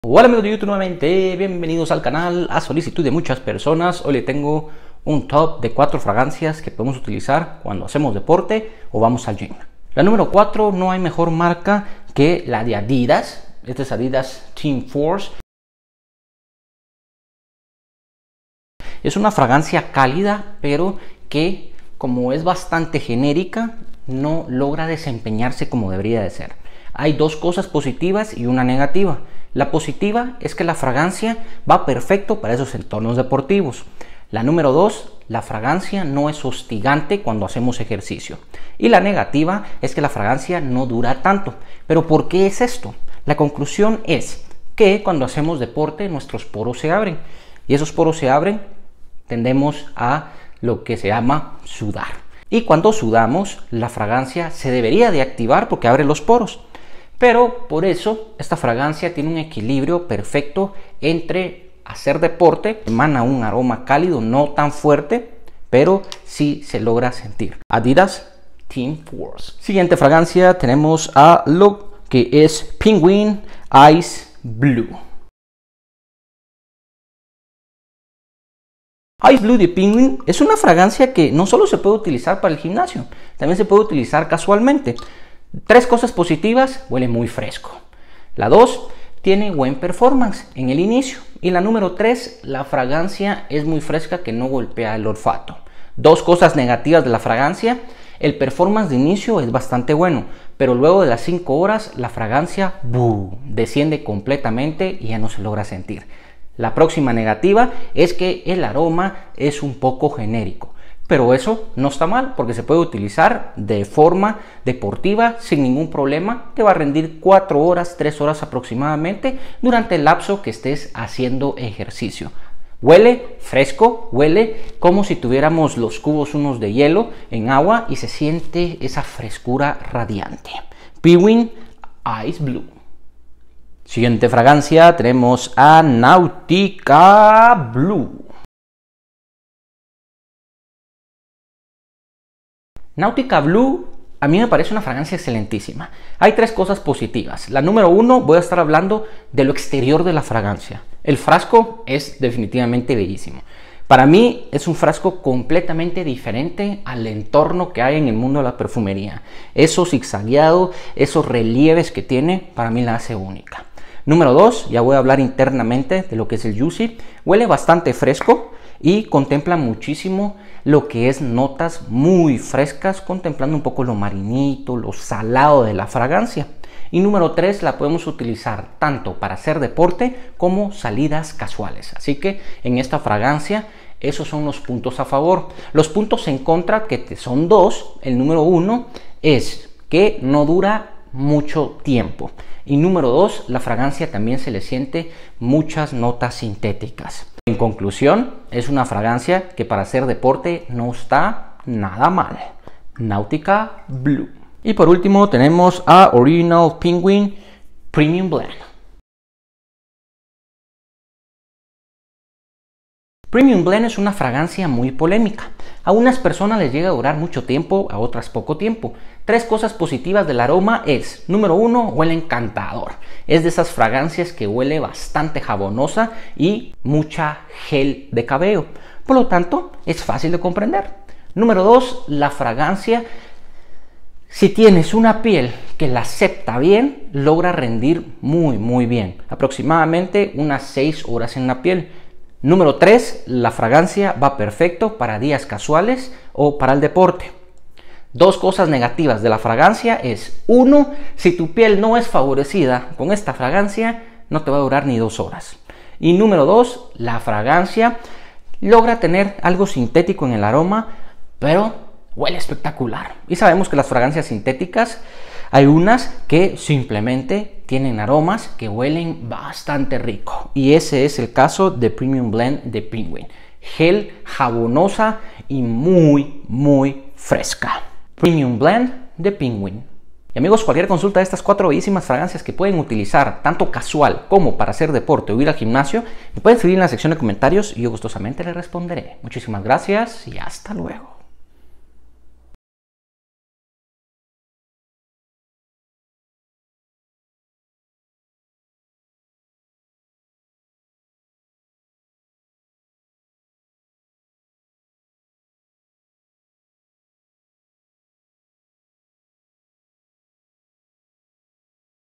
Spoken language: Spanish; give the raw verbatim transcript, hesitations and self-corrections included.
Hola amigos de YouTube nuevamente, bienvenidos al canal a solicitud de muchas personas. Hoy le tengo un top de cuatro fragancias que podemos utilizar cuando hacemos deporte o vamos al gym. La número cuatro, no hay mejor marca que la de Adidas. Esta es Adidas Team Force. Es una fragancia cálida, pero que como es bastante genérica, no logra desempeñarse como debería de ser. Hay dos cosas positivas y una negativa. La positiva es que la fragancia va perfecto para esos entornos deportivos. La número dos, la fragancia no es hostigante cuando hacemos ejercicio. Y la negativa es que la fragancia no dura tanto. ¿Pero por qué es esto? La conclusión es que cuando hacemos deporte nuestros poros se abren. Y esos poros se abren, tendemos a lo que se llama sudar. Y cuando sudamos, la fragancia se debería de activar porque abre los poros. Pero por eso esta fragancia tiene un equilibrio perfecto entre hacer deporte, emana un aroma cálido, no tan fuerte, pero sí se logra sentir. Adidas Team Force. Siguiente fragancia tenemos a lo que es Penguin Ice Blue. Ice Blue de Penguin es una fragancia que no solo se puede utilizar para el gimnasio, también se puede utilizar casualmente. Tres cosas positivas: huele muy fresco. La dos, tiene buen performance en el inicio. Y la número tres, la fragancia es muy fresca que no golpea el olfato. Dos cosas negativas de la fragancia: el performance de inicio es bastante bueno, pero luego de las cinco horas la fragancia ¡buh!, desciende completamente y ya no se logra sentir. La próxima negativa es que el aroma es un poco genérico. Pero eso no está mal porque se puede utilizar de forma deportiva sin ningún problema. Te va a rendir cuatro horas, tres horas aproximadamente durante el lapso que estés haciendo ejercicio. Huele fresco, huele como si tuviéramos los cubos unos de hielo en agua y se siente esa frescura radiante. Penguin Ice Blue. Siguiente fragancia tenemos a Nautica Blue. Nautica Blue a mí me parece una fragancia excelentísima. Hay tres cosas positivas. La número uno, voy a estar hablando de lo exterior de la fragancia. El frasco es definitivamente bellísimo. Para mí es un frasco completamente diferente al entorno que hay en el mundo de la perfumería. Eso zigzagueado, esos relieves que tiene, para mí la hace única. Número dos, ya voy a hablar internamente de lo que es el Juicy. Huele bastante fresco y contempla muchísimo lo que es notas muy frescas, contemplando un poco lo marinito, lo salado de la fragancia. Y número tres, la podemos utilizar tanto para hacer deporte como salidas casuales. Así que en esta fragancia esos son los puntos a favor. Los puntos en contra, que son dos. El número uno es que no dura mucho tiempo. Y número dos, la fragancia también se le siente muchas notas sintéticas. En conclusión, es una fragancia que para hacer deporte no está nada mal. Nautica Blue. Y por último tenemos a Original Penguin Premium Blend. Premium Blend es una fragancia muy polémica. A unas personas les llega a durar mucho tiempo, a otras poco tiempo. Tres cosas positivas del aroma es: número uno, huele encantador. Es de esas fragancias que huele bastante jabonosa y mucha gel de cabello. Por lo tanto, es fácil de comprender. Número dos, la fragancia, si tienes una piel que la acepta bien, logra rendir muy muy bien. Aproximadamente unas seis horas en la piel. Número tres, la fragancia va perfecto para días casuales o para el deporte. Dos cosas negativas de la fragancia es: uno, si tu piel no es favorecida con esta fragancia, no te va a durar ni dos horas. Y número dos, la fragancia logra tener algo sintético en el aroma, pero huele espectacular. Y sabemos que las fragancias sintéticas, hay unas que simplemente tienen aromas que huelen bastante rico. Y ese es el caso de Premium Blend de Penguin. Gel jabonosa y muy, muy fresca. Premium Blend de Penguin. Y amigos, cualquier consulta de estas cuatro bellísimas fragancias que pueden utilizar tanto casual como para hacer deporte o ir al gimnasio, me pueden escribir en la sección de comentarios y yo gustosamente les responderé. Muchísimas gracias y hasta luego.